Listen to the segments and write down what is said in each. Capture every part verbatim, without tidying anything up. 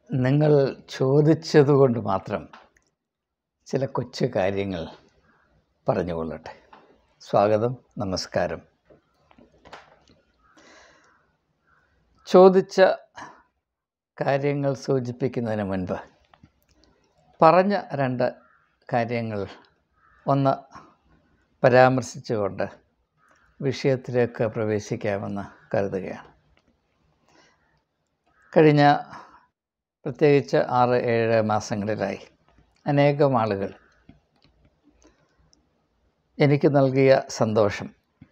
നിങ്ങൾ ചോദിച്ചതുകൊണ്ട് മാത്രം ചില കൊച്ചു കാര്യങ്ങൾ പറഞ്ഞുകൊള്ളട്ടെ. സ്വാഗതം, നമസ്കാരം. ചോദിച്ച കാര്യങ്ങൾ സൂചിപ്പിക്കുന്നതിന് മുൻപ് പറഞ്ഞ രണ്ട് കാര്യങ്ങൾ ഒന്ന് പരാമർശിച്ചുകൊണ്ട് വിഷയത്തിലേക്ക് പ്രവേശിക്കാമെന്ന് കരുതുകയാണ്. കഴിഞ്ഞ പ്രത്യേകിച്ച് ആറ് ഏഴ് മാസങ്ങളിലായി അനേകം ആളുകൾ എനിക്ക് നൽകിയ സന്തോഷം,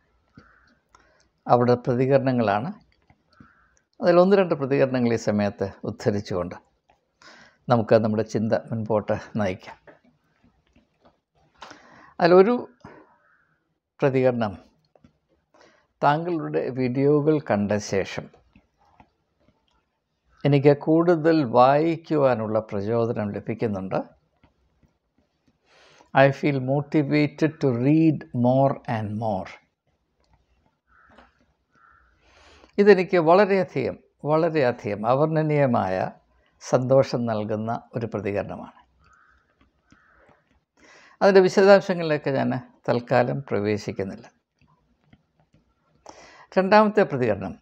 അവിടെ പ്രതികരണങ്ങളാണ്. അതിൽ ഒന്ന് രണ്ട് പ്രതികരണങ്ങൾ ഈ സമയത്ത് ഉദ്ധരിച്ചുകൊണ്ട് നമുക്ക് നമ്മുടെ ചിന്ത മുൻപോട്ട് നയിക്കാം. അതിലൊരു പ്രതികരണം, താങ്കളുടെ വീഡിയോകൾ കണ്ട ശേഷം എനിക്ക് കൂടുതൽ വായിക്കുവാനുള്ള പ്രചോദനം ലഭിക്കുന്നുണ്ട്. I feel motivated to read more and more. ഇതെനിക്ക് വളരെയധികം വളരെയധികം അവർണ്ണനീയമായ സന്തോഷം നൽകുന്ന ഒരു പ്രതികരണമാണ്. അതിൻ്റെ വിശദാംശങ്ങളിലേക്ക് ഞാൻ തൽക്കാലം പ്രവേശിക്കുന്നില്ല. രണ്ടാമത്തെ പ്രതികരണം,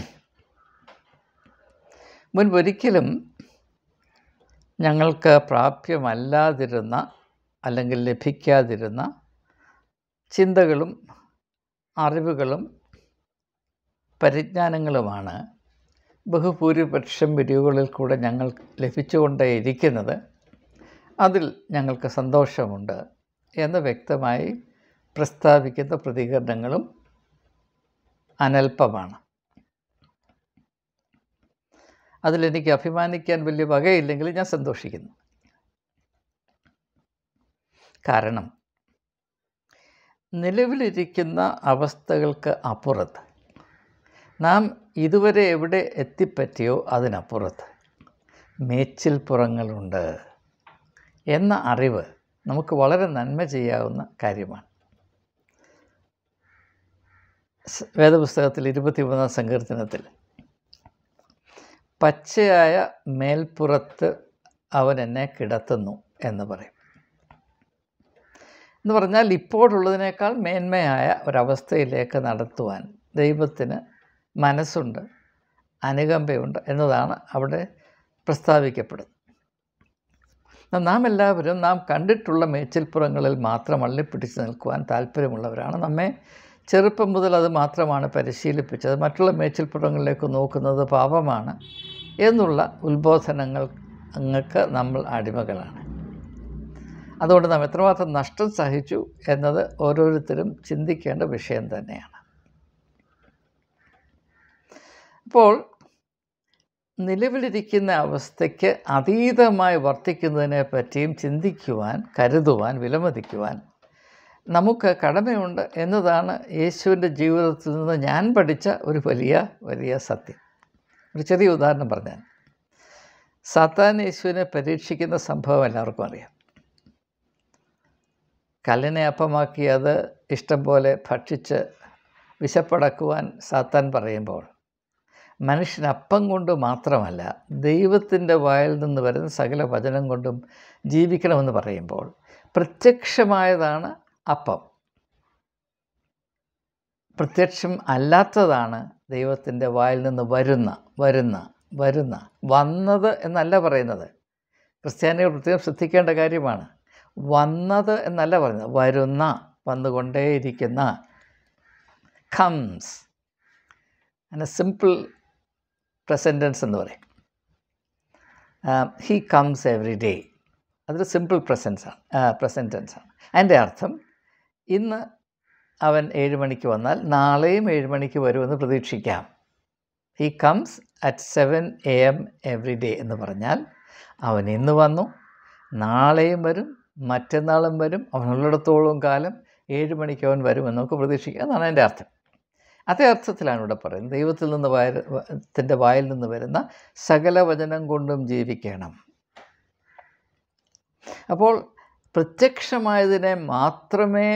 മുൻപൊരിക്കലും ഞങ്ങൾക്ക് പ്രാപ്യമല്ലാതിരുന്ന അല്ലെങ്കിൽ ലഭിക്കാതിരുന്ന ചിന്തകളും അറിവുകളും പരിജ്ഞാനങ്ങളുമാണ് ബഹുഭൂരിപക്ഷം വീഡിയോകളിൽ കൂടെ ഞങ്ങൾ ലഭിച്ചുകൊണ്ടേയിരിക്കുന്നത്. അതിൽ ഞങ്ങൾക്ക് സന്തോഷമുണ്ട് എന്ന് വ്യക്തമായി പ്രസ്താവിക്കുന്ന പ്രതികരണങ്ങളും അനൽപമാണ്. അതിലെനിക്ക് അഭിമാനിക്കാൻ വലിയ വകയില്ലെങ്കിൽ ഞാൻ സന്തോഷിക്കുന്നു. കാരണം നിലവിലിരിക്കുന്ന അവസ്ഥകൾക്ക് അപ്പുറത്ത്, നാം ഇതുവരെ എവിടെ എത്തിപ്പറ്റിയോ അതിനപ്പുറത്ത് മേച്ചിൽപ്പുറങ്ങളുണ്ട് എന്ന അറിവ് നമുക്ക് വളരെ നന്മ ചെയ്യാവുന്ന കാര്യമാണ്. വേദപുസ്തകത്തിൽ ഇരുപത്തിമൂന്നാം സങ്കീർത്തനത്തിൽ പച്ചയായ മേൽപ്പുറത്ത് അവൻ എന്നെ കിടത്തുന്നു എന്ന് പറയും. എന്ന് പറഞ്ഞാൽ ഇപ്പോഴുള്ളതിനേക്കാൾ മേന്മയായ ഒരവസ്ഥയിലേക്ക് നടത്തുവാൻ ദൈവത്തിന് മനസ്സുണ്ട്, അനുകമ്പയുണ്ട് എന്നതാണ് അവിടെ പ്രസ്താവിക്കപ്പെടുന്നത്. നാം എല്ലാവരും നാം കണ്ടിട്ടുള്ള മേച്ചിൽപ്പുറങ്ങളിൽ മാത്രം അള്ളിപ്പിടിച്ച് നിൽക്കുവാൻ താല്പര്യമുള്ളവരാണ്. നമ്മെ ചെറുപ്പം മുതൽ അത് മാത്രമാണ് പരിശീലിപ്പിച്ചത്. മറ്റുള്ള മേച്ചിൽപ്പുറങ്ങളിലേക്ക് നോക്കുന്നത് പാപമാണ് എന്നുള്ള ഉത്ബോധനങ്ങൾക്ക് നമ്മൾ അടിമകളാണ്. അതുകൊണ്ട് നാം എത്രമാത്രം നഷ്ടം സഹിച്ചു എന്നത് ഓരോരുത്തരും ചിന്തിക്കേണ്ട വിഷയം തന്നെയാണ്. അപ്പോൾ നിലവിലിരിക്കുന്ന അവസ്ഥയ്ക്ക് അതീതമായി വർത്തിക്കുന്നതിനെ പറ്റിയും ചിന്തിക്കുവാൻ, കരുതുവാൻ, വിലമതിക്കുവാൻ നമുക്ക് കടമയുണ്ട് എന്നതാണ് യേശുവിൻ്റെ ജീവിതത്തിൽ നിന്ന് ഞാൻ പഠിച്ച ഒരു വലിയ വലിയ സത്യം. ഒരു ചെറിയ ഉദാഹരണം പറഞ്ഞാൽ, സാത്താൻ യേശുവിനെ പരീക്ഷിക്കുന്ന സംഭവം എല്ലാവർക്കും അറിയാം. കല്ലിനെ അപ്പമാക്കി അത് ഇഷ്ടം പോലെ ഭക്ഷിച്ച് വിശപ്പടക്കുവാൻ സാത്താൻ പറയുമ്പോൾ, മനുഷ്യൻ അപ്പം കൊണ്ട് മാത്രമല്ല ദൈവത്തിൻ്റെ വായിൽ നിന്ന് വരുന്ന സകല വചനം കൊണ്ടും ജീവിക്കണമെന്ന് പറയുമ്പോൾ പ്രത്യക്ഷമായതാണ് അപ്പം, പ്രത്യക്ഷം അല്ലാത്തതാണ് ദൈവത്തിൻ്റെ വായിൽ നിന്ന് വരുന്ന വരുന്ന വരുന്ന വന്നത് എന്നല്ല പറയുന്നത്. ക്രിസ്ത്യാനികൾ പ്രത്യേകം ശ്രദ്ധിക്കേണ്ട കാര്യമാണ്. വന്നത് എന്നല്ല പറയുന്നത്, വരുന്ന, വന്നുകൊണ്ടേയിരിക്കുന്ന, കംസ്. അങ്ങനെ സിമ്പിൾ പ്രസൻറ്റ് ടെൻസ് എന്ന് പറയും. ഹീ കംസ് എവറി ഡേ, അതൊരു സിമ്പിൾ പ്രസൻസാണ്, പ്രസൻറ്റ് ടെൻസാണ്. അതിൻ്റെ അർത്ഥം ഇന്ന് അവൻ ഏഴ് മണിക്ക് വന്നാൽ നാളെയും ഏഴ് മണിക്ക് വരുമെന്ന് പ്രതീക്ഷിക്കാം. He comes at seven A M every day എന്ന് പറഞ്ഞാൽ അവൻ ഇന്ന് വന്നു, നാളെയും വരും, മറ്റന്നാളും വരും, അവനുള്ളിടത്തോളം കാലം ഏഴ് മണിക്ക് അവൻ വരുമെന്ന് നമുക്ക് പ്രതീക്ഷിക്കാം എന്നാണ് എൻ്റെ അർത്ഥം. അതേ അർത്ഥത്തിലാണ് ഇവിടെ പറയുന്നത്, ദൈവത്തിൽ നിന്ന് വായ ത്തിൻ്റെ വായിൽ നിന്ന് വരുന്ന സകല വചനം കൊണ്ടും ജീവിക്കണം. അപ്പോൾ പ്രത്യക്ഷമായതിനെ മാത്രമേ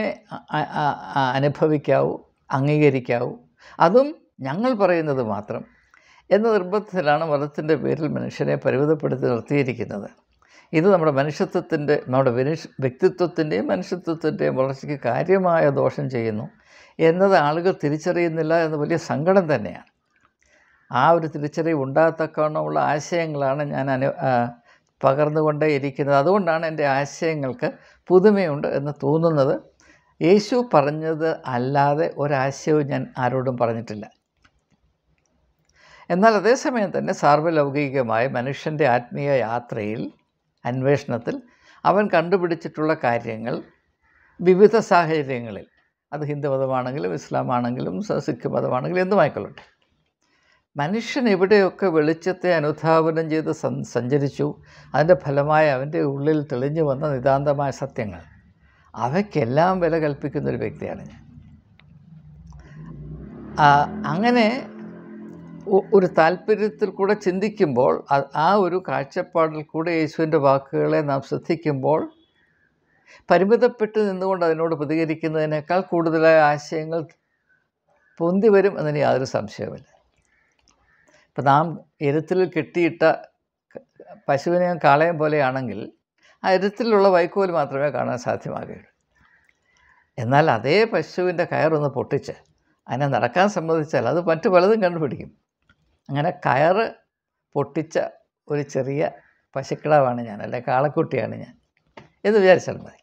അനുഭവിക്കാവൂ, അംഗീകരിക്കാവൂ. അതും ഞങ്ങൾ പറയുന്നത് മാത്രം. എന്ന നിർബന്ധത്തിലാണ് മതത്തിൻ്റെ പേരിൽ മനുഷ്യനെ പരിമിതപ്പെടുത്തി നിർത്തിയിരിക്കുന്നത്. ഇത് നമ്മുടെ മനുഷ്യത്വത്തിൻ്റെ നമ്മുടെ മനുഷ്യ വ്യക്തിത്വത്തിൻ്റെയും മനുഷ്യത്വത്തിൻ്റെയും വളർച്ചയ്ക്ക് കാര്യമായ ദോഷം ചെയ്യുന്നു എന്നത് ആളുകൾ തിരിച്ചറിയുന്നില്ല എന്ന വലിയ സങ്കടം തന്നെയാണ്. ആ ഒരു തിരിച്ചറിവ് ഉണ്ടാകത്തക്കവണ്ണമുള്ള ആശയങ്ങളാണ് ഞാൻ അനു പകർന്നുകൊണ്ടേ ഇരിക്കുന്നത്. അതുകൊണ്ടാണ് എൻ്റെ ആശയങ്ങൾക്ക് പുതുമയുണ്ട് എന്ന് തോന്നുന്നത്. യേശു പറഞ്ഞത് അല്ലാതെ ഒരാശയവും ഞാൻ ആരോടും പറഞ്ഞിട്ടില്ല. എന്നാൽ അതേസമയം തന്നെ സാർവലൗകികമായ മനുഷ്യൻ്റെ ആത്മീയ യാത്രയിൽ, അന്വേഷണത്തിൽ അവൻ കണ്ടുപിടിച്ചിട്ടുള്ള കാര്യങ്ങൾ വിവിധ സാഹചര്യങ്ങളിൽ, അത് ഹിന്ദു മതമാണെങ്കിലും ഇസ്ലാം ആണെങ്കിലും സിഖ് മതമാണെങ്കിലും എന്തുമായിക്കൊള്ളട്ടെ, മനുഷ്യൻ എവിടെയൊക്കെ വെളിച്ചത്തെ അനുധാവനം ചെയ്ത് സഞ്ചരിച്ചു, അതിൻ്റെ ഫലമായി അവൻ്റെ ഉള്ളിൽ തെളിഞ്ഞു വന്ന നിതാന്തമായ സത്യങ്ങൾ, അവയ്ക്കെല്ലാം വില കൽപ്പിക്കുന്നൊരു വ്യക്തിയാണ് ഞാൻ. അങ്ങനെ ഒരു താല്പര്യത്തിൽ കൂടെ ചിന്തിക്കുമ്പോൾ, ആ ഒരു കാഴ്ചപ്പാടിൽ കൂടെ യേശുവിൻ്റെ വാക്കുകളെ നാം ശ്രദ്ധിക്കുമ്പോൾ, പരിമിതപ്പെട്ട് നിന്നുകൊണ്ട് അതിനോട് പ്രതികരിക്കുന്നതിനേക്കാൾ കൂടുതലായ ആശയങ്ങൾ പൊന്തി വരും എന്നതിന് യാതൊരു സംശയവുമില്ല. ഇപ്പം നാം എരുത്തിൽ കെട്ടിയിട്ട പശുവിനെയും കാളയും പോലെയാണെങ്കിൽ ആ എരുത്തിലുള്ള വൈക്കോൽ മാത്രമേ കാണാൻ സാധ്യമാകുകയുള്ളൂ. എന്നാൽ അതേ പശുവിൻ്റെ കയറൊന്ന് പൊട്ടിച്ച് അതിനെ നടക്കാൻ സമ്മതിച്ചാൽ അത് മറ്റു പലതും കണ്ടുപിടിക്കും. അങ്ങനെ കയറ് പൊട്ടിച്ച ഒരു ചെറിയ പശുക്കിടാവാണ് ഞാൻ, അല്ലെ കാളക്കുട്ടിയാണ് ഞാൻ എന്ന് വിചാരിച്ചാൽ മതി.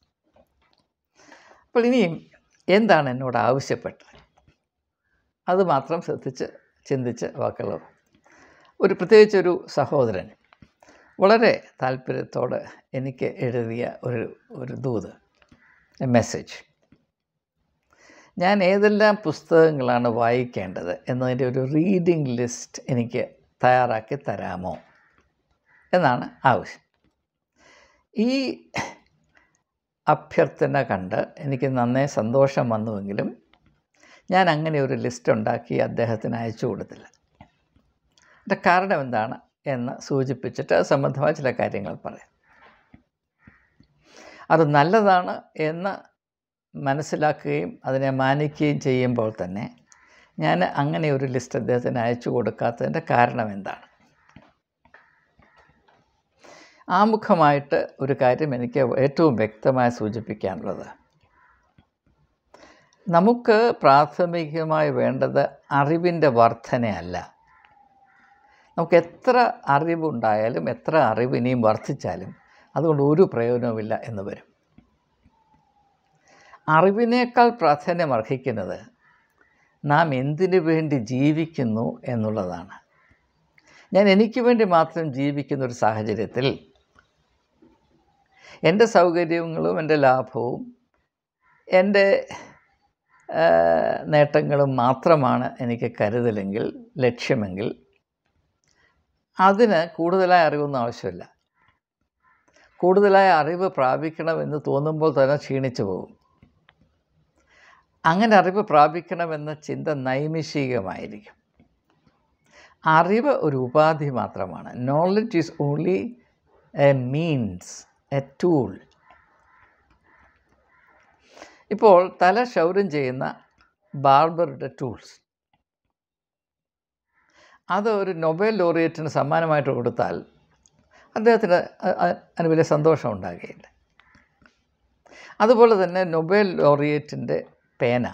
അപ്പോൾ ഇനിയും എന്താണ് എന്നോട് ആവശ്യപ്പെട്ടത്, അത് മാത്രം ശ്രദ്ധിച്ച് ചിന്തിച്ച് വാക്കുകൾ. ഒരു പ്രത്യേകിച്ചൊരു സഹോദരൻ വളരെ താല്പര്യത്തോടെ എനിക്ക് എഴുതിയ ഒരു ഒരു ദൂത്, മെസ്സേജ്. ഞാൻ ഏതെല്ലാം പുസ്തകങ്ങളാണ് വായിക്കേണ്ടത് എന്നതിൻ്റെ ഒരു റീഡിംഗ് ലിസ്റ്റ് എനിക്ക് തയ്യാറാക്കി തരാമോ എന്നാണ് ആവശ്യം. ഈ അഭ്യർത്ഥന കണ്ട് എനിക്ക് നന്നേ സന്തോഷം വന്നുവെങ്കിലും ഞാൻ അങ്ങനെ ഒരു ലിസ്റ്റ് ഉണ്ടാക്കി അദ്ദേഹത്തിന് അയച്ചു കൊടുത്തില്ല. അതിൻ്റെ കാരണം എന്താണ് എന്ന് സൂചിപ്പിച്ചിട്ട് അത് സംബന്ധമായ ചില കാര്യങ്ങൾ പറയാം. അത് നല്ലതാണ് എന്ന് മനസ്സിലാക്കുകയും അതിനെ മാനിക്കുകയും ചെയ്യുമ്പോൾ തന്നെ ഞാൻ അങ്ങനെ ഒരു ലിസ്റ്റ് അദ്ദേഹത്തിന് അയച്ചു കൊടുക്കാത്തതിൻ്റെ കാരണം എന്താണ്? ആമുഖമായിട്ട് ഒരു കാര്യം എനിക്ക് ഏറ്റവും വ്യക്തമായി സൂചിപ്പിക്കാനുള്ളത്, നമുക്ക് പ്രാഥമികമായി വേണ്ടത് അറിവിൻ്റെ വർധനയല്ല. നമുക്ക് എത്ര അറിവുണ്ടായാലും എത്ര അറിവ് ഇനിയും വർദ്ധിച്ചാലും അതുകൊണ്ട് ഒരു പ്രയോജനവുമില്ല എന്ന് വരും. അറിവിനേക്കാൾ പ്രാധാന്യം അർഹിക്കുന്നത് നാം എന്തിനു വേണ്ടി ജീവിക്കുന്നു എന്നുള്ളതാണ്. ഞാൻ എനിക്ക് വേണ്ടി മാത്രം ജീവിക്കുന്ന ഒരു സാഹചര്യത്തിൽ എൻ്റെ സൗകര്യങ്ങളും എൻ്റെ ലാഭവും എൻ്റെ നേട്ടങ്ങളും മാത്രമാണ് എനിക്ക് കരുതലെങ്കിൽ, ലക്ഷ്യമെങ്കിൽ, അതിന് കൂടുതലായ അറിവൊന്നും ആവശ്യമില്ല. കൂടുതലായ അറിവ് പ്രാപിക്കണമെന്ന് തോന്നുമ്പോൾ തന്നെ ക്ഷീണിച്ചു പോകും. അങ്ങനെ അറിവ് പ്രാപിക്കണമെന്ന ചിന്ത നൈമിഷികമായിരിക്കും. അറിവ് ഒരു ഉപാധി മാത്രമാണ്. Knowledge is only a means, a tool. ഇപ്പോൾ തല ക്ഷൗരം ചെയ്യുന്ന ബാർബറുടെ ടൂൾസ്, അത് ഒരു നൊബേൽ ലോറിയറ്റിന് സമ്മാനമായിട്ട് കൊടുത്താൽ അദ്ദേഹത്തിന് അതിന് വലിയ സന്തോഷം ഉണ്ടാകുകയില്ല. അതുപോലെ തന്നെ നൊബേൽ ലോറിയറ്റിൻ്റെ പേന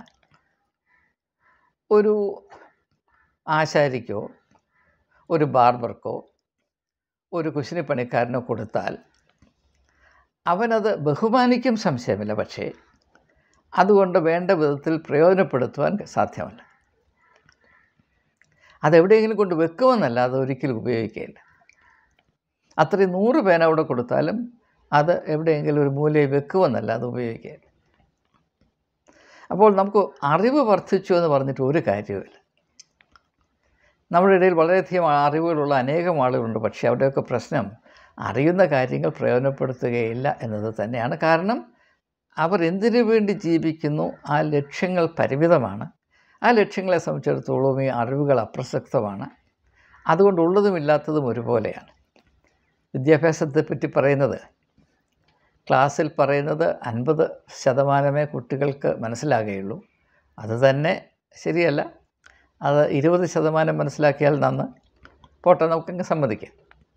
ഒരു ആശാരിക്കോ ഒരു ബാർബർക്കോ ഒരു കുശിനിപ്പണിക്കാരനോ കൊടുത്താൽ അവനത് ബഹുമാനിക്കും, സംശയമില്ല. പക്ഷേ അതുകൊണ്ട് വേണ്ട വിധത്തിൽ പ്രയോജനപ്പെടുത്തുവാൻ സാധ്യമല്ല. അതെവിടെയെങ്കിലും കൊണ്ട് വെക്കുമെന്നല്ല, അത് ഒരിക്കലും ഉപയോഗിക്കുകയില്ല. അത്രയും നൂറ് പേന അവിടെ കൊടുത്താലും അത് എവിടെയെങ്കിലും ഒരു മൂലയിൽ വെക്കുമെന്നല്ല, അത് ഉപയോഗിക്കുകയില്ല. അപ്പോൾ നമുക്ക് അറിവ് വർദ്ധിച്ചു എന്ന് പറഞ്ഞിട്ട് ഒരു കാര്യവുമില്ല. നമ്മുടെ ഇടയിൽ വളരെയധികം അറിവുകളുള്ള അനേകം ആളുകളുണ്ട്. പക്ഷേ അവിടെയൊക്കെ പ്രശ്നം അറിയുന്ന കാര്യങ്ങൾ പ്രയോജനപ്പെടുത്തുകയില്ല എന്നത് തന്നെയാണ്. കാരണം അവർ എന്തിനു വേണ്ടി ജീവിക്കുന്നു, ആ ലക്ഷ്യങ്ങൾ പരിമിതമാണ്. ആ ലക്ഷ്യങ്ങളെ സംബന്ധിച്ചിടത്തോളം ഈ അറിവുകൾ അപ്രസക്തമാണ്. അതുകൊണ്ട് ഉള്ളതും ഇല്ലാത്തതും ഒരുപോലെയാണ്. വിദ്യാഭ്യാസത്തെപ്പറ്റി പറയുന്നത്, ക്ലാസ്സിൽ പറയുന്നത് അൻപത് ശതമാനമേ കുട്ടികൾക്ക് മനസ്സിലാകുകയുള്ളൂ. അത് തന്നെ ശരിയല്ല. അത് ഇരുപത് ശതമാനം മനസ്സിലാക്കിയാൽ നന്ന്, പോട്ടെ, നമുക്കങ്ങ് സമ്മതിക്കാം.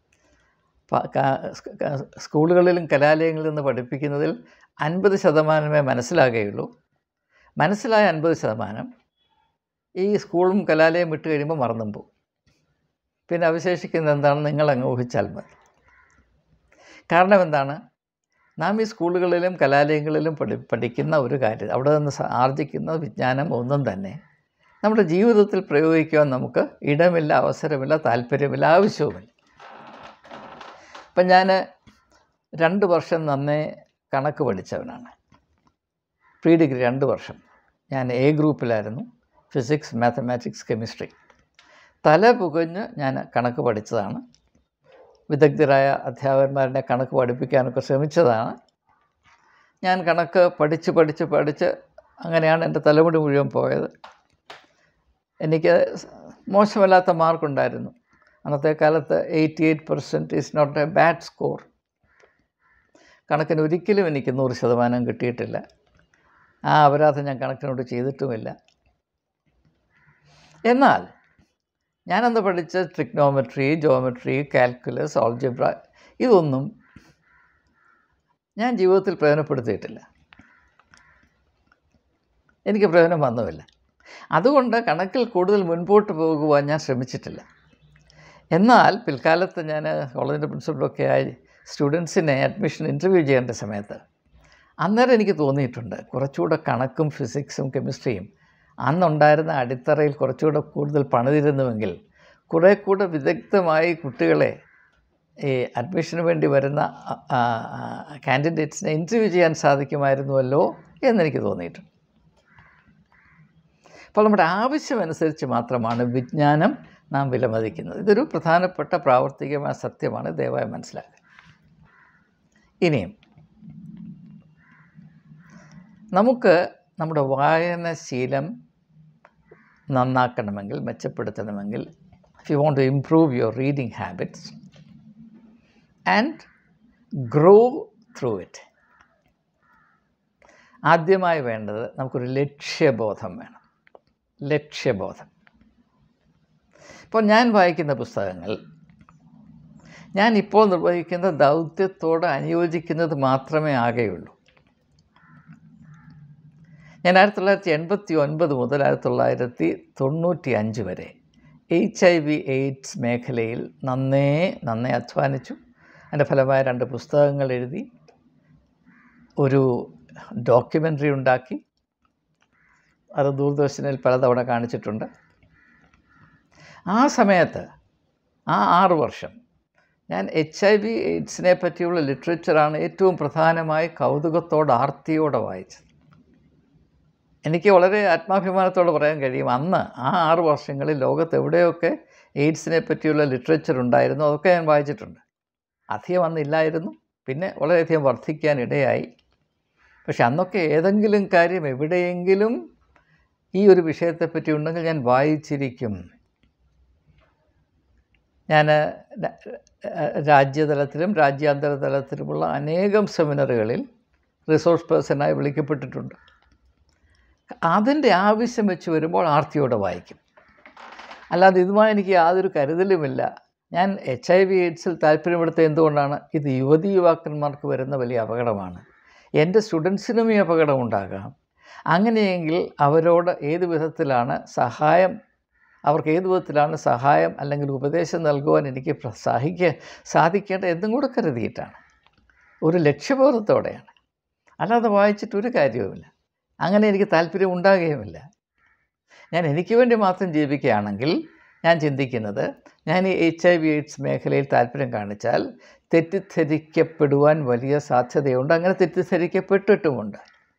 സ്കൂളുകളിലും കലാലയങ്ങളിൽ നിന്ന് പഠിപ്പിക്കുന്നതിൽ അൻപത് ശതമാനമേ മനസ്സിലാകുകയുള്ളൂ. മനസ്സിലായ അൻപത് ശതമാനം ഈ സ്കൂളും കലാലയം വിട്ട് കഴിയുമ്പോൾ മറന്നും പോകും. പിന്നെ അവശേഷിക്കുന്നത് എന്താണെന്ന് നിങ്ങളങ്ങ് ഊഹിച്ചാൽ മതി. കാരണം എന്താണ്? നാം ഈ സ്കൂളുകളിലും കലാലയങ്ങളിലും പഠി പഠിക്കുന്ന ഒരു കാര്യം, അവിടെ നിന്ന് ആർജിക്കുന്ന വിജ്ഞാനം ഒന്നും തന്നെ നമ്മുടെ ജീവിതത്തിൽ പ്രയോഗിക്കുവാൻ നമുക്ക് ഇടമില്ല, അവസരമില്ല, താല്പര്യമില്ല, ആവശ്യവുമില്ല. ഇപ്പം ഞാൻ രണ്ട് വർഷം നന്നേ കണക്ക് പഠിച്ചവനാണ്. പ്രീ ഡിഗ്രി രണ്ട് വർഷം ഞാൻ എ ഗ്രൂപ്പിലായിരുന്നു, ഫിസിക്സ്, മാത്തമാറ്റിക്സ്, കെമിസ്ട്രി. തല പുകഞ്ഞ് ഞാൻ കണക്ക് പഠിച്ചതാണ്. വിദഗ്ധരായ അധ്യാപകന്മാരുടെ കണക്ക് പഠിപ്പിക്കാനൊക്കെ ശ്രമിച്ചതാണ്. ഞാൻ കണക്ക് പഠിച്ച് പഠിച്ച് പഠിച്ച് അങ്ങനെയാണ് എൻ്റെ തലമുടി മുഴുവൻ പോയത്. എനിക്ക് മോശമല്ലാത്ത മാർക്കുണ്ടായിരുന്നു. അന്നത്തെ കാലത്ത് eighty eight percent is not a bad score. കണക്കിന് ഒരിക്കലും എനിക്ക് നൂറ് ശതമാനം കിട്ടിയിട്ടില്ല. ആ അപരാധം ഞാൻ കണക്കിനോട് ചെയ്തിട്ടുമില്ല. എന്നാൽ ഞാനന്ന് പഠിച്ച ട്രിഗ്നോമെട്രി, ജോമെട്രി, കാൽക്കുലസ്, ഓൾജിബ്ര ഇതൊന്നും ഞാൻ ജീവിതത്തിൽ പ്രയോജനപ്പെടുത്തിയിട്ടില്ല. എനിക്ക് പ്രയോജനം വന്നുമില്ല. അതുകൊണ്ട് കണക്കിൽ കൂടുതൽ മുൻപോട്ട് പോകുവാൻ ഞാൻ ശ്രമിച്ചിട്ടില്ല. എന്നാൽ പിൽക്കാലത്ത് ഞാൻ കോളേജിൻ്റെ പ്രിൻസിപ്പളൊക്കെ ആയി സ്റ്റുഡൻസിനെ അഡ്മിഷൻ ഇൻ്റർവ്യൂ ചെയ്യേണ്ട സമയത്ത് അന്നേരം എനിക്ക് തോന്നിയിട്ടുണ്ട് കുറച്ചുകൂടെ കണക്കും ഫിസിക്സും കെമിസ്ട്രിയും അന്നുണ്ടായിരുന്ന അടിത്തറയിൽ കുറച്ചുകൂടെ കൂടുതൽ പണിതിരുന്നുവെങ്കിൽ കുറേ കൂടെ വിദഗ്ധമായി കുട്ടികളെ ഈ അഡ്മിഷന് വേണ്ടി വരുന്ന കാൻഡിഡേറ്റ്സിനെ ഇൻ്റർവ്യൂ ചെയ്യാൻ സാധിക്കുമായിരുന്നുവല്ലോ എന്നെനിക്ക് തോന്നിയിട്ടുണ്ട്. അപ്പോൾ നമ്മുടെ ആവശ്യമനുസരിച്ച് മാത്രമാണ് വിജ്ഞാനം നാം വിലമതിക്കുന്നത്. ഇതൊരു പ്രധാനപ്പെട്ട പ്രാവർത്തികമായ സത്യമാണ്, ദയവായി മനസ്സിലാക്കുക. ഇനിയും നമുക്ക് നമ്മുടെ വായനാശീലം നന്നാക്കണമെങ്കിൽ, മെച്ചപ്പെടുത്തണമെങ്കിൽ, if you want to improve your reading habits and grow through it, ആദ്യമായി വേണ്ടത് നമുക്കൊരു ലക്ഷ്യബോധം വേണം. ലക്ഷ്യബോധം. ഇപ്പോൾ ഞാൻ വായിക്കുന്ന പുസ്തകങ്ങൾ ഞാൻ ഇപ്പോൾ നിർവഹിക്കുന്ന ദൗത്യത്തോട് അനുയോജിക്കുന്നത് മാത്രമേ ആകെയുള്ളൂ. ഞാൻ ആയിരത്തി തൊള്ളായിരത്തി എൺപത്തി ഒൻപത് മുതൽ ആയിരത്തി തൊള്ളായിരത്തി തൊണ്ണൂറ്റി അഞ്ച് വരെ എച്ച് ഐ വി എയ്ഡ്സ് മേഖലയിൽ നന്നേ നന്നേ അധ്വാനിച്ചു. അതിൻ്റെ ഫലമായ രണ്ട് പുസ്തകങ്ങൾ എഴുതി, ഒരു ഡോക്യുമെൻ്ററി ഉണ്ടാക്കി. അത് ദൂരദർശനിൽ പലതവണ കാണിച്ചിട്ടുണ്ട്. ആ സമയത്ത് ആ ആറ് വർഷം ഞാൻ എച്ച് ഐ വി എയ്ഡ്സിനെ പറ്റിയുള്ള ലിറ്ററേച്ചറാണ് ഏറ്റവും പ്രധാനമായി കൗതുകത്തോടെ, ആർത്തിയോടെ വായിച്ചത്. എനിക്ക് വളരെ ആത്മാഭിമാനത്തോടെ പറയാൻ കഴിയും, അന്ന് ആ ആറ് വർഷങ്ങളിൽ ലോകത്ത് എവിടെയൊക്കെ എയ്ഡ്സിനെ പറ്റിയുള്ള ലിറ്ററേച്ചർ ഉണ്ടായിരുന്നു അതൊക്കെ ഞാൻ വായിച്ചിട്ടുണ്ട്. അധികം അന്നില്ലായിരുന്നു, പിന്നെ വളരെയധികം വർദ്ധിക്കാൻ ഇടയായി. പക്ഷെ അന്നൊക്കെ ഏതെങ്കിലും കാര്യം എവിടെയെങ്കിലും ഈ ഒരു വിഷയത്തെപ്പറ്റി ഉണ്ടെങ്കിൽ ഞാൻ വായിച്ചിരിക്കും. ഞാൻ രാജ്യതലത്തിലും രാജ്യാന്തര തലത്തിലുമുള്ള അനേകം സെമിനാറുകളിൽ റിസോഴ്സ് പേഴ്സണായി വിളിക്കപ്പെട്ടിട്ടുണ്ട്. അതിൻ്റെ ആവശ്യം വെച്ച് വരുമ്പോൾ ആർത്തിയോടെ വായിക്കും. അല്ലാതെ ഇതുമായി എനിക്ക് യാതൊരു കരുതലുമില്ല. ഞാൻ എച്ച് ഐ വി എയ്ഡ്സിൽ താല്പര്യപ്പെടുത്ത എന്തുകൊണ്ടാണ്? ഇത് യുവതി യുവാക്കന്മാർക്ക് വരുന്ന വലിയ അപകടമാണ്. എൻ്റെ സ്റ്റുഡൻസിനും ഈ അപകടം ഉണ്ടാകാം. അങ്ങനെയെങ്കിൽ അവരോട് ഏത് വിധത്തിലാണ് സഹായം അവർക്ക് ഏത് വിധത്തിലാണ് സഹായം അല്ലെങ്കിൽ ഉപദേശം നൽകുവാൻ എനിക്ക് സഹായിക്ക സാധിക്കേണ്ട എന്നും കൂടെ കരുതിയിട്ടാണ്, ഒരു ലക്ഷ്യബോധത്തോടെയാണ്. അല്ലാതെ വായിച്ചിട്ടൊരു കാര്യവുമില്ല. അങ്ങനെ എനിക്ക് താല്പര്യം ഉണ്ടാകുകയുമില്ല. ഞാൻ എനിക്ക് വേണ്ടി മാത്രം ജീവിക്കുകയാണെങ്കിൽ ഞാൻ ചിന്തിക്കുന്നത്, ഞാൻ ഈ എച്ച് ഐ വി എയ്ഡ്സ് മേഖലയിൽ താല്പര്യം കാണിച്ചാൽ തെറ്റിദ്ധരിക്കപ്പെടുവാൻ വലിയ സാധ്യതയുണ്ട്. അങ്ങനെ തെറ്റിദ്ധരിക്കപ്പെട്ടിട്ടുമുണ്ട്.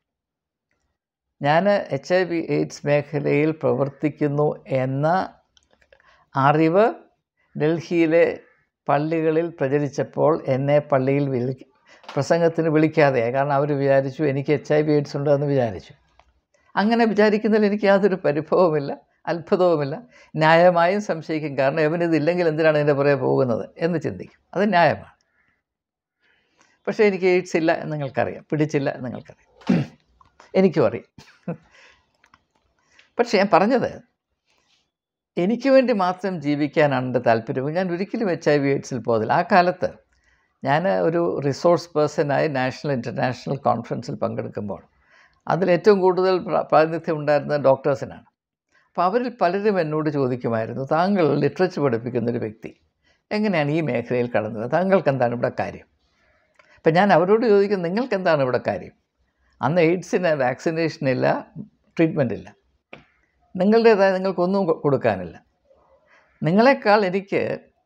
ഞാൻ എച്ച് ഐ വി എയ്ഡ്സ് മേഖലയിൽ പ്രവർത്തിക്കുന്നു എന്ന അറിവ് ഡൽഹിയിലെ പള്ളികളിൽ പ്രചരിച്ചപ്പോൾ എന്നെ പള്ളിയിൽ വിളി പ്രസംഗത്തിന് വിളിക്കാതെയായി. കാരണം അവർ വിചാരിച്ചു എനിക്ക് എച്ച് ഐ വി എയ്ഡ്സ് ഉണ്ടെന്ന് വിചാരിച്ചു. അങ്ങനെ വിചാരിക്കുന്നതിൽ എനിക്ക് യാതൊരു പരിഭവമില്ല, അത്ഭുതവുമില്ല. ന്യായമായും സംശയിക്കും. കാരണം എവനിതില്ലെങ്കിൽ എന്തിനാണ് ഇതിൻ്റെ പുറകെ പോകുന്നത് എന്ന് ചിന്തിക്കും. അത് ന്യായമാണ്. പക്ഷേ എനിക്ക് എയ്ഡ്സ് ഇല്ല എന്ന് നിങ്ങൾക്കറിയാം, പിടിച്ചില്ല എന്ന് നിങ്ങൾക്കറിയാം, എനിക്കും അറിയാം. പക്ഷേ ഞാൻ പറഞ്ഞത്, എനിക്ക് വേണ്ടി മാത്രം ജീവിക്കാനാണ് എൻ്റെ താല്പര്യം. ഞാൻ ഒരിക്കലും എച്ച് ഐ വി എയ്ഡ്സിൽ പോകുന്നില്ല. ആ കാലത്ത് ഞാൻ ഒരു റിസോഴ്സ് പേഴ്സണായി നാഷണൽ ഇൻ്റർനാഷണൽ കോൺഫറൻസിൽ പങ്കെടുക്കുമ്പോൾ അതിലേറ്റവും കൂടുതൽ പ്രാതിനിധ്യം ഉണ്ടായിരുന്നത് ഡോക്ടേഴ്സിനാണ്. അപ്പോൾ അവരിൽ പലരും എന്നോട് ചോദിക്കുമായിരുന്നു, താങ്കൾ ലിറ്ററേച്ചർ പഠിപ്പിക്കുന്നൊരു വ്യക്തി എങ്ങനെയാണ് ഈ മേഖലയിൽ കടന്നത്? താങ്കൾക്ക് എന്താണ് ഇവിടെ കാര്യം? അപ്പം ഞാൻ അവരോട് ചോദിക്കും, നിങ്ങൾക്ക് എന്താണ് ഇവിടെ കാര്യം? അന്ന് എയ്ഡ്സിന് വാക്സിനേഷൻ ഇല്ല, ട്രീറ്റ്മെൻ്റ് ഇല്ല, നിങ്ങളുടേതായ നിങ്ങൾക്കൊന്നും കൊടുക്കാനില്ല. നിങ്ങളെക്കാൾ എനിക്ക്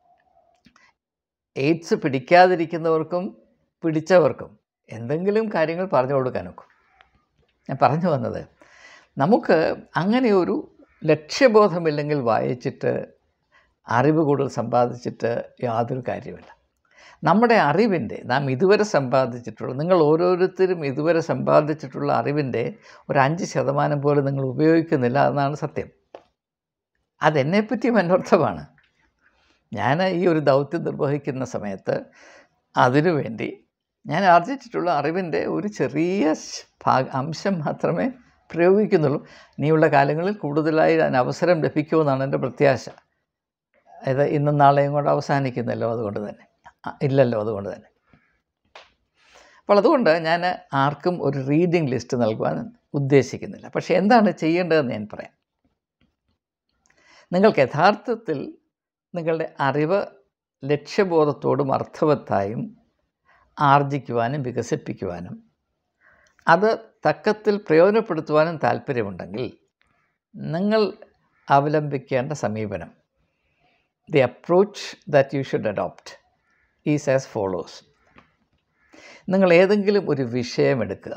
എയ്ഡ്സ് പിടിക്കാതിരിക്കുന്നവർക്കും പിടിച്ചവർക്കും എന്തെങ്കിലും കാര്യങ്ങൾ പറഞ്ഞു കൊടുക്കാനൊക്കെ. ഞാൻ പറഞ്ഞു വന്നത്, നമുക്ക് അങ്ങനെയൊരു ലക്ഷ്യബോധമില്ലെങ്കിൽ വായിച്ചിട്ട് അറിവ് കൂടുതൽ സമ്പാദിച്ചിട്ട് യാതൊരു കാര്യമില്ല. നമ്മുടെ അറിവിൻ്റെ, നാം ഇതുവരെ സമ്പാദിച്ചിട്ടുള്ള, നിങ്ങൾ ഓരോരുത്തരും ഇതുവരെ സമ്പാദിച്ചിട്ടുള്ള അറിവിൻ്റെ ഒരു അഞ്ച് ശതമാനം പോലും നിങ്ങൾ ഉപയോഗിക്കുന്നില്ല എന്നാണ് സത്യം. അതെന്നെപ്പറ്റിയും അനർത്ഥമാണ്. ഞാൻ ഈ ഒരു ദൗത്യം നിർവഹിക്കുന്ന സമയത്ത് അതിനുവേണ്ടി ഞാൻ ആർജിച്ചിട്ടുള്ള അറിവിൻ്റെ ഒരു ചെറിയ ഭാഗ അംശം മാത്രമേ പ്രയോഗിക്കുന്നുള്ളൂ. ഇനിയുള്ള കാലങ്ങളിൽ കൂടുതലായി അതിന് അവസരം ലഭിക്കുമെന്നാണ് എൻ്റെ പ്രത്യാശ. ഇത് ഇന്നും നാളെയും കൊണ്ട് അവസാനിക്കുന്നല്ലോ, അതുകൊണ്ട് തന്നെ ഇല്ലല്ലോ അതുകൊണ്ട് തന്നെ. അപ്പോൾ അതുകൊണ്ട് ഞാൻ ആർക്കും ഒരു റീഡിംഗ് ലിസ്റ്റ് നൽകുവാൻ ഉദ്ദേശിക്കുന്നില്ല. പക്ഷേ എന്താണ് ചെയ്യേണ്ടതെന്ന് ഞാൻ പറയാം. നിങ്ങൾക്ക് യഥാർത്ഥത്തിൽ നിങ്ങളുടെ അറിവ് ലക്ഷ്യബോധത്തോടും അർത്ഥവത്തായും ആർജിക്കുവാനും വികസിപ്പിക്കുവാനും അത് തക്കത്തിൽ പ്രയോജനപ്പെടുത്തുവാനും താല്പര്യമുണ്ടെങ്കിൽ നിങ്ങൾ അവലംബിക്കേണ്ട സമീപനം, the approach that you should adopt is as follows. നിങ്ങൾ ഏതെങ്കിലും ഒരു വിഷയം എടുക്കുക.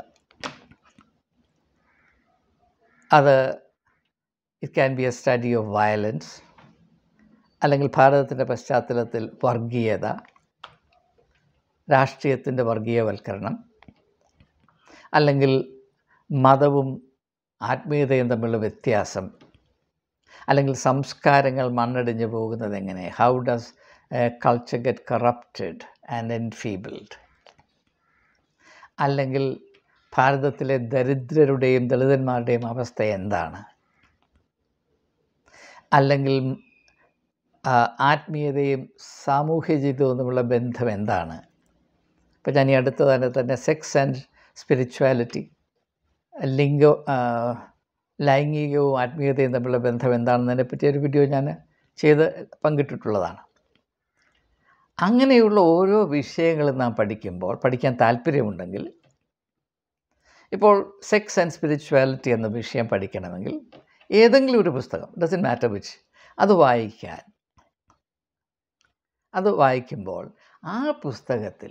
അത് it can be a study of violence, അല്ലെങ്കിൽ ഭാരതത്തിൻ്റെ പശ്ചാത്തലത്തിൽ വർഗീയത, രാഷ്ട്രീയത്തിൻ്റെ വർഗീയവൽക്കരണം, അല്ലെങ്കിൽ മതവും ആത്മീയതയും തമ്മിലുള്ള വ്യത്യാസം, അല്ലെങ്കിൽ സംസ്കാരങ്ങൾ മണ്ണടിഞ്ഞു പോകുന്നത് എങ്ങനെ, how does culture get corrupted and enfeebled, അല്ലെങ്കിൽ ഭാരതത്തിലെ ദരിദ്രരുടെയും ദളിതന്മാരുടെയും അവസ്ഥ എന്താണ്, അല്ലെങ്കിൽ ആത്മീയതയും സാമൂഹ്യ ജീവിതവും തമ്മിലുള്ള ബന്ധം എന്താണ്. ഇപ്പോൾ ഞാൻ ഈ അടുത്ത തന്നെ തന്നെ സെക്സ് ആൻഡ് സ്പിരിച്വാലിറ്റി, ലിംഗ ലൈംഗികവും ആത്മീയതയും തമ്മിലുള്ള ബന്ധം എന്താണെന്നതിനെ പറ്റി ഒരു വീഡിയോ ഞാൻ ചെയ്ത് പങ്കിട്ടിട്ടുള്ളതാണ്. അങ്ങനെയുള്ള ഓരോ വിഷയങ്ങളും നാം പഠിക്കുമ്പോൾ, പഠിക്കാൻ താല്പര്യമുണ്ടെങ്കിൽ, ഇപ്പോൾ സെക്സ് ആൻഡ് സ്പിരിച്വാലിറ്റി എന്ന വിഷയം പഠിക്കണമെങ്കിൽ ഏതെങ്കിലും ഒരു പുസ്തകം, ഡസൻറ്റ് മാറ്റർ വിച്ച്, അത് വായിക്കാൻ അത് വായിക്കുമ്പോൾ ആ പുസ്തകത്തിൽ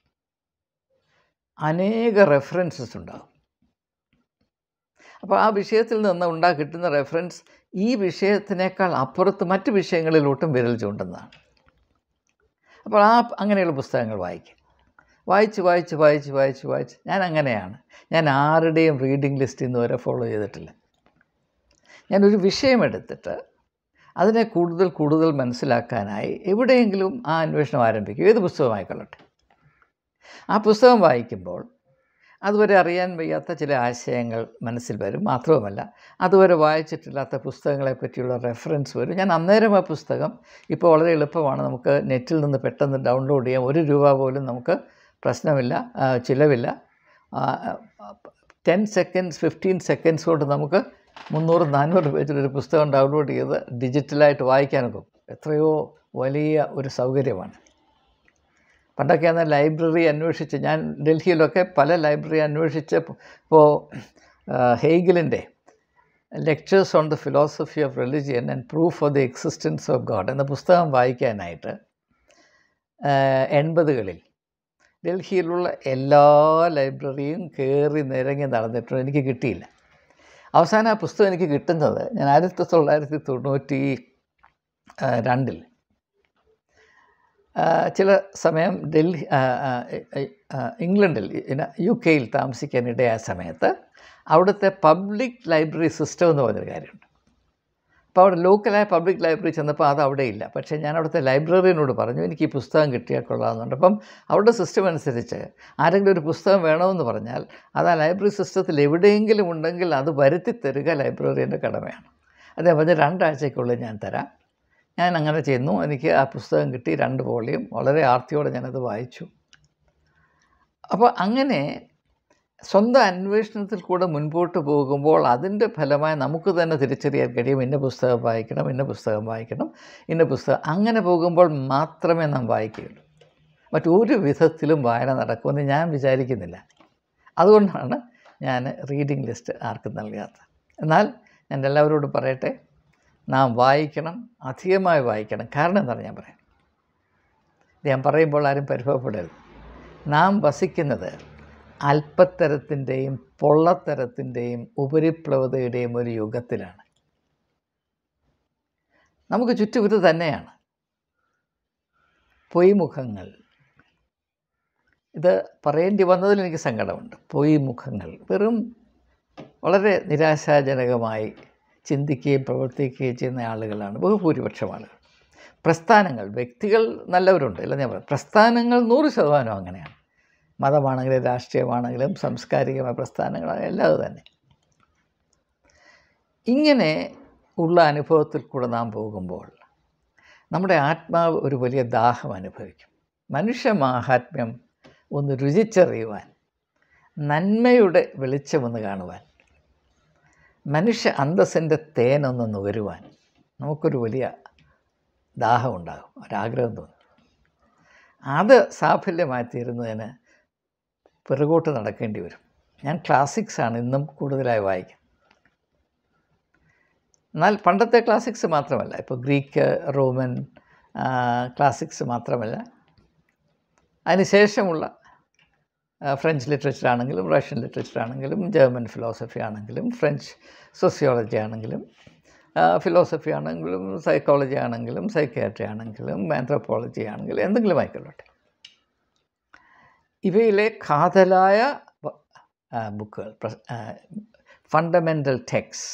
അനേക റെഫറൻസസ് ഉണ്ടാകും. അപ്പോൾ ആ വിഷയത്തിൽ നിന്ന് ഉണ്ടാ കിട്ടുന്ന റെഫറൻസ് ഈ വിഷയത്തിനേക്കാൾ അപ്പുറത്ത് മറ്റ് വിഷയങ്ങളിലോട്ടും വിരൽ ചൂണ്ടുന്നതാണ്. അപ്പോൾ ആ അങ്ങനെയുള്ള പുസ്തകങ്ങൾ വായിക്കും. വായിച്ച് വായിച്ച് വായിച്ച് വായിച്ച് വായിച്ച് ഞാൻ അങ്ങനെയാണ്. ഞാൻ ആരുടെയും റീഡിംഗ് ലിസ്റ്റ് ഇന്ന് വരെ ഫോളോ ചെയ്തിട്ടില്ല. ഞാനൊരു വിഷയമെടുത്തിട്ട് അതിനെ കൂടുതൽ കൂടുതൽ മനസ്സിലാക്കാനായി എവിടെയെങ്കിലും ആ അന്വേഷണം ആരംഭിക്കും. ഏത് പുസ്തകമായിക്കൊള്ളട്ടെ. ആ പുസ്തകം വായിക്കുമ്പോൾ അതുവരെ അറിയാൻ വയ്യാത്ത ചില ആശയങ്ങൾ മനസ്സിൽ വരും. മാത്രവുമല്ല, അതുവരെ വായിച്ചിട്ടില്ലാത്ത പുസ്തകങ്ങളെ പറ്റിയുള്ള റെഫറൻസ് വരും. ഞാൻ അന്നേരം ആ പുസ്തകം, ഇപ്പോൾ വളരെ എളുപ്പമാണ്, നമുക്ക് നെറ്റിൽ നിന്ന് പെട്ടെന്ന് ഡൗൺലോഡ് ചെയ്യാം. ഒരു രൂപ പോലും നമുക്ക് പ്രശ്നമില്ല, ചിലവില്ല. ടെൻ സെക്കൻഡ്സ് ഫിഫ്റ്റീൻ സെക്കൻഡ്സ് കൊണ്ട് നമുക്ക് മുന്നൂറ് നാനൂറ് പേജിലൊരു പുസ്തകം ഡൗൺലോഡ് ചെയ്ത് ഡിജിറ്റലായിട്ട് വായിക്കാനൊക്കെ എത്രയോ വലിയ ഒരു സൗകര്യമാണ്. പണ്ടൊക്കെ അന്ന് ലൈബ്രറി അന്വേഷിച്ച്, ഞാൻ ഡൽഹിയിലൊക്കെ പല ലൈബ്രറി അന്വേഷിച്ച്, ഇപ്പോൾ ഹെയ്ഗലിൻ്റെ lectures on the philosophy of religion and proof of the existence of God എന്ന പുസ്തകം വായിക്കാനായിട്ട് എൺപതുകളിൽ ഡൽഹിയിലുള്ള എല്ലാ ലൈബ്രറിയും കയറി നിരങ്ങി നടന്നിട്ടും എനിക്ക് കിട്ടിയില്ല. അവസാനം ആ പുസ്തകം എനിക്ക് കിട്ടുന്നത് ഞാൻ ആയിരത്തി തൊള്ളായിരത്തി തൊണ്ണൂറ്റി രണ്ടിൽ ചില സമയം ഡൽഹി ഇംഗ്ലണ്ടിൽ യു കെയിൽ താമസിക്കാനിടയായ സമയത്ത് അവിടുത്തെ പബ്ലിക് ലൈബ്രറി സിസ്റ്റം എന്ന് പറഞ്ഞൊരു കാര്യമുണ്ട്. അപ്പോൾ അവിടെ ലോക്കലായ പബ്ലിക് ലൈബ്രറി ചെന്നപ്പോൾ അത് അവിടെ ഇല്ല. പക്ഷേ ഞാൻ അവിടുത്തെ ലൈബ്രറിയനോട് പറഞ്ഞു, എനിക്ക് ഈ പുസ്തകം കിട്ടിയാൽ കൊള്ളാമെന്നുണ്ട്. അപ്പം അവരുടെ സിസ്റ്റം അനുസരിച്ച് ആരെങ്കിലും ഒരു പുസ്തകം വേണമെന്ന് പറഞ്ഞാൽ അത് ആ ലൈബ്രറി സിസ്റ്റത്തിൽ എവിടെയെങ്കിലും ഉണ്ടെങ്കിൽ അത് വരുത്തി തരിക ലൈബ്രറിയൻ്റെ കടമയാണ്. അദ്ദേഹം പറഞ്ഞ് രണ്ടാഴ്ചയ്ക്കുള്ളിൽ ഞാൻ തരാം. ഞാൻ അങ്ങനെ ചെയ്യുന്നു. എനിക്ക് ആ പുസ്തകം കിട്ടി, രണ്ട് വോളിയം. വളരെ ആർത്തിയോടെ ഞാനത് വായിച്ചു. അപ്പോൾ അങ്ങനെ സ്വന്തം അന്വേഷണത്തിൽ കൂടെ മുൻപോട്ട് പോകുമ്പോൾ അതിൻ്റെ ഫലമായി നമുക്ക് തന്നെ തിരിച്ചറിയാൻ കഴിയും, ഇന്ന പുസ്തകം വായിക്കണം, ഇന്ന പുസ്തകം വായിക്കണം, ഇന്ന പുസ്തകം. അങ്ങനെ പോകുമ്പോൾ മാത്രമേ നാം വായിക്കുകയുള്ളൂ. മറ്റൊരു വിധത്തിലും വായന നടക്കുമെന്ന് ഞാൻ വിചാരിക്കുന്നില്ല. അതുകൊണ്ടാണ് ഞാൻ റീഡിംഗ് ലിസ്റ്റ് ആർക്കും നൽകാത്തത്. എന്നാൽ ഞാൻ എല്ലാവരോടും പറയട്ടെ, നാം വായിക്കണം, അധികമായി വായിക്കണം. കാരണം എന്താണ് ഞാൻ പറയാം, ഞാൻ പറയുമ്പോൾ ആരും പരിഭവപ്പെടരുത്. നാം വസിക്കുന്നത് അല്പത്തരത്തിൻ്റെയും പൊള്ളത്തരത്തിൻ്റെയും ഉപരിപ്ലവതയുടെയും ഒരു യുഗത്തിലാണ്. നമുക്ക് ചുറ്റും ഇത് തന്നെയാണ്. പൊയ്മുഖങ്ങൾ, ഇത് പറയേണ്ടി വന്നതിൽ എനിക്ക് സങ്കടമുണ്ട്. പൊയ്മുഖങ്ങൾ വെറും വളരെ നിരാശാജനകമായി ചിന്തിക്കുകയും പ്രവർത്തിക്കുകയും ചെയ്യുന്ന ആളുകളാണ് ബഹുഭൂരിപക്ഷം ആളുകൾ. പ്രസ്ഥാനങ്ങൾ, വ്യക്തികൾ നല്ലവരുണ്ട്, അല്ല ഞാൻ പറയാം. പ്രസ്ഥാനങ്ങൾ നൂറ് ശതമാനം അങ്ങനെയാണ്. മതമാണെങ്കിലും രാഷ്ട്രീയമാണെങ്കിലും സാംസ്കാരികമായ പ്രസ്ഥാനങ്ങളാണെങ്കിലും എല്ലാം തന്നെ. ഇങ്ങനെ ഉള്ള അനുഭവത്തിൽ കൂടെ നാം പോകുമ്പോൾ നമ്മുടെ ആത്മാവ് ഒരു വലിയ ദാഹം അനുഭവിക്കും. മനുഷ്യ മാഹാത്മ്യം ഒന്ന് രുചിച്ചറിയുവാൻ, നന്മയുടെ വെളിച്ചമൊന്ന് കാണുവാൻ, മനുഷ്യ അന്തസ്സിൻ്റെ തേനൊന്ന് നുകരുവാൻ നമുക്കൊരു വലിയ ദാഹമുണ്ടാകും, ഒരാഗ്രഹം തോന്നും. അത് സാഫല്യമായി തീരുന്നതിന് പിറകോട്ട് നടക്കേണ്ടി വരും. ഞാൻ ക്ലാസിക്സാണ് ഇന്നും കൂടുതലായി വായിക്കുന്നത്. എന്നാൽ പണ്ടത്തെ ക്ലാസിക്സ് മാത്രമല്ല, ഇപ്പോൾ ഗ്രീക്ക്, റോമൻ ക്ലാസിക്സ് മാത്രമല്ല, അതിനുശേഷമുള്ള ഫ്രഞ്ച് ലിറ്ററേച്ചർ ആണെങ്കിലും റഷ്യൻ ലിറ്ററേച്ചർ ആണെങ്കിലും ജർമ്മൻ ഫിലോസഫി ആണെങ്കിലും ഫ്രഞ്ച് സോഷ്യോളജി ആണെങ്കിലും ഫിലോസഫി ആണെങ്കിലും സൈക്കോളജി ആണെങ്കിലും സൈക്യാട്രി ആണെങ്കിലും ആന്ത്രോപോളജി ആണെങ്കിലും എന്തെങ്കിലും ആയിക്കൊള്ളട്ടെ, ഇവയിലെ കാതലായ ബുക്കുകൾ, ഫണ്ടമെൻ്റൽ ടെക്സ്റ്റ്,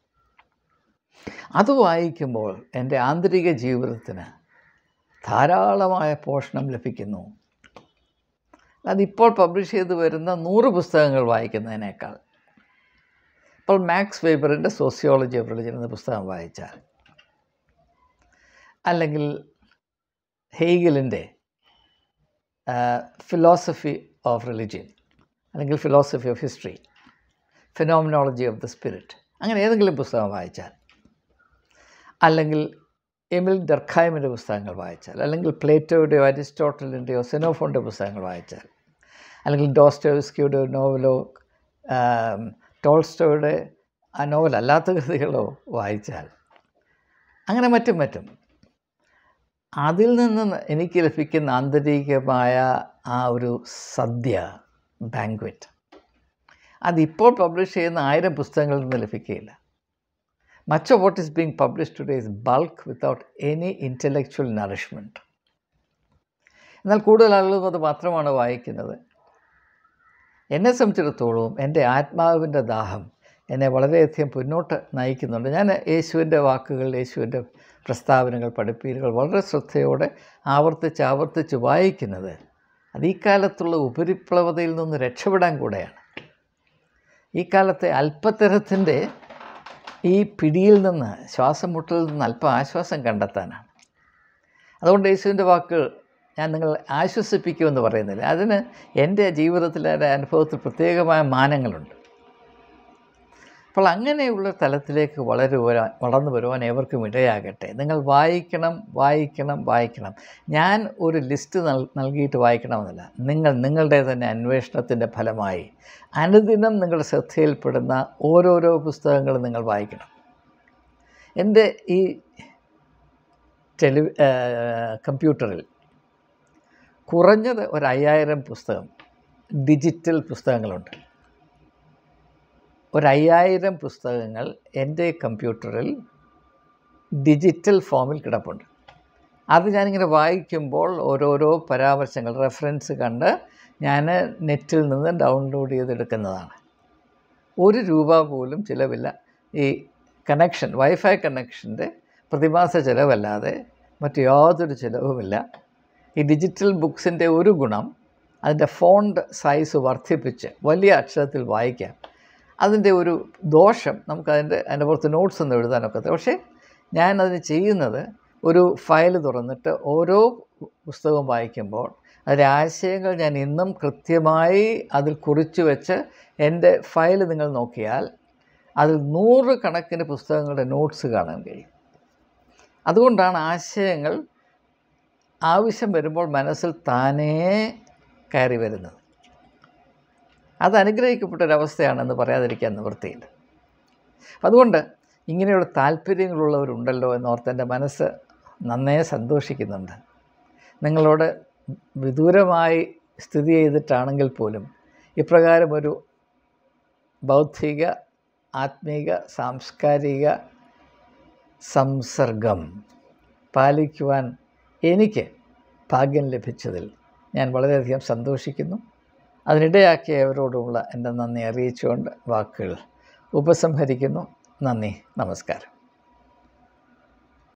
അത് വായിക്കുമ്പോൾ എൻ്റെ ആന്തരിക ജീവിതത്തിന് ധാരാളമായ പോഷണം ലഭിക്കുന്നു. അതിപ്പോൾ പബ്ലിഷ് ചെയ്ത് വരുന്ന നൂറ് പുസ്തകങ്ങൾ വായിക്കുന്നതിനേക്കാൾ ഇപ്പോൾ മാക്സ് വെബറിൻ്റെ സോഷ്യോളജി ഓഫ് റിലിജൻ എന്ന പുസ്തകം വായിച്ചാൽ, അല്ലെങ്കിൽ ഹെയ്ഗലിൻ്റെ ഫിലോസഫി ഓഫ് റിലിജിയൻ, അല്ലെങ്കിൽ philosophy of history, phenomenology of the spirit, അങ്ങനെ ഏതെങ്കിലും പുസ്തകം വായിച്ചാൽ, അല്ലെങ്കിൽ എമിൽ ഡർഖൈമിൻ്റെ പുസ്തകങ്ങൾ വായിച്ചാൽ, അല്ലെങ്കിൽ പ്ലേറ്റോയുടെയോ അരിസ്റ്റോട്ടലിൻ്റെയോ സെനോഫോണിൻ്റെ പുസ്തകങ്ങൾ വായിച്ചാൽ, അല്ലെങ്കിൽ ഡോസ്റ്റോവ്സ്കിയുടെ നോവലോ ടോൾസ്റ്റോയുടെ ആ നോവലല്ലാത്ത കൃതികളോ വായിച്ചാൽ, അങ്ങനെ മറ്റും മറ്റും അതിൽ നിന്ന് എനിക്ക് ലഭിക്കുന്ന ആന്തരികമായ ആ ഒരു സദ്യ, ബാങ്ക്വറ്റ്, അതിപ്പോൾ പബ്ലിഷ് ചെയ്യുന്ന ആയിരം പുസ്തകങ്ങളിൽ നിന്ന് ലഭിക്കുകയില്ല. Much of what is being published today is bulk without any intellectual nourishment. എന്നാൽ കൂടുതൽ ആളുകളും അത് മാത്രമാണ് വായിക്കുന്നത്. എന്നെ സംബന്ധിച്ചിടത്തോളം എൻ്റെ ആത്മാവിൻ്റെ ദാഹം എന്നെ വളരെയധികം മുന്നോട്ട് നയിക്കുന്നുണ്ട്. ഞാൻ യേശുവിൻ്റെ വാക്കുകൾ, യേശുവിൻ്റെ പ്രസ്താവനകൾ, പഠിപ്പീരുകൾ വളരെ ശ്രദ്ധയോടെ ആവർത്തിച്ച് ആവർത്തിച്ച് വായിക്കുന്നത് അത് ഈ കാലത്തുള്ള ഉപരിപ്ലവതയിൽ നിന്ന് രക്ഷപ്പെടാൻ കൂടെയാണ്. ഈ കാലത്തെ അല്പത്തരത്തിൻ്റെ ഈ പിടിയിൽ നിന്ന്, ശ്വാസം മുട്ടലിൽ നിന്ന് അല്പം ആശ്വാസം കണ്ടെത്താനാണ്. അതുകൊണ്ട് യേശുവിൻ്റെ വാക്കുകൾ ഞാൻ നിങ്ങളെ ആശ്വസിപ്പിക്കുമെന്ന് പറയുന്നില്ല. അതിന് എൻ്റെ ജീവിതത്തിലെ അനുഭവത്തിൽ പ്രത്യേകമായ മാനങ്ങളുണ്ട്. അപ്പോൾ അങ്ങനെയുള്ള തലത്തിലേക്ക് വളരുവാൻ വളർന്നു വരുവാൻ ഏവർക്കും ഇടയാകട്ടെ. നിങ്ങൾ വായിക്കണം, വായിക്കണം, വായിക്കണം. ഞാൻ ഒരു ലിസ്റ്റ് നൽ നൽകിയിട്ട് വായിക്കണമെന്നില്ല. നിങ്ങൾ നിങ്ങളുടെ തന്നെ അന്വേഷണത്തിൻ്റെ ഫലമായി അനുദിനം നിങ്ങളുടെ ശ്രദ്ധയിൽപ്പെടുന്ന ഓരോരോ പുസ്തകങ്ങളും നിങ്ങൾ വായിക്കണം. എൻ്റെ ഈ ടെലി കമ്പ്യൂട്ടറിൽ കുറഞ്ഞത് ഒരു അയ്യായിരം പുസ്തകം ഡിജിറ്റൽ പുസ്തകങ്ങളുണ്ട്. ഒരു അയ്യായിരം പുസ്തകങ്ങൾ എൻ്റെ കമ്പ്യൂട്ടറിൽ ഡിജിറ്റൽ ഫോമിൽ കിടപ്പുണ്ട്. അത് ഞാനിങ്ങനെ വായിക്കുമ്പോൾ ഓരോരോ പരാമർശങ്ങൾ, റെഫറൻസ് കണ്ട് ഞാൻ നെറ്റിൽ നിന്ന് ഡൗൺലോഡ് ചെയ്തെടുക്കുന്നതാണ്. ഒരു രൂപ പോലും ചിലവില്ല. ഈ കണക്ഷൻ, വൈഫൈ കണക്ഷൻ്റെ പ്രതിമാസ ചിലവല്ലാതെ മറ്റ് യാതൊരു ചിലവുമില്ല. ഈ ഡിജിറ്റൽ ബുക്സിൻ്റെ ഒരു ഗുണം അതിൻ്റെ ഫോണ്ട് സൈസ് വർദ്ധിപ്പിച്ച് വലിയ അക്ഷരത്തിൽ വായിക്കാം. അതിൻ്റെ ഒരു ദോഷം നമുക്കതിൻ്റെ അതിൻ്റെ പുറത്ത് നോട്ട്സ് ഒന്നും എഴുതാനൊക്കത്തില്ല. പക്ഷേ ഞാനതിന് ചെയ്യുന്നത് ഒരു ഫയൽ തുറന്നിട്ട് ഓരോ പുസ്തകവും വായിക്കുമ്പോൾ അതിലെ ആശയങ്ങൾ ഞാൻ ഇന്നും കൃത്യമായി അതിൽ കുറിച്ച് വെച്ച് എൻ്റെ ഫയൽ നിങ്ങൾ നോക്കിയാൽ അതിൽ നൂറ് കണക്കിന് പുസ്തകങ്ങളുടെ നോട്ട്സ് കാണാൻ കഴിയും. അതുകൊണ്ടാണ് ആശയങ്ങൾ ആവശ്യം വരുമ്പോൾ മനസ്സിൽ താനേ കയറി വരുന്നത്. അത് അനുഗ്രഹിക്കപ്പെട്ടൊരവസ്ഥയാണെന്ന് പറയാതിരിക്കാൻ നിവൃത്തിയില്ല. അതുകൊണ്ട് ഇങ്ങനെയുള്ള താല്പര്യങ്ങളുള്ളവരുണ്ടല്ലോ എന്നോർത്ത് എൻ്റെ മനസ്സ് നന്നേ സന്തോഷിക്കുന്നുണ്ട്. നിങ്ങളോട് വിദൂരമായി സ്ഥിതി ചെയ്തിട്ടാണെങ്കിൽ പോലും ഇപ്രകാരം ഒരു ബൗദ്ധിക, ആത്മീക, സാംസ്കാരിക സംസർഗം പാലിക്കുവാൻ എനിക്ക് ഭാഗ്യം ലഭിച്ചതിൽ ഞാൻ വളരെയധികം സന്തോഷിക്കുന്നു. അതിനിടയാക്കിയവരോടുമുള്ള എൻ്റെ നന്ദി അറിയിച്ചുകൊണ്ട് വാക്കുകൾ ഉപസംഹരിക്കുന്നു. നന്ദി, നമസ്കാരം.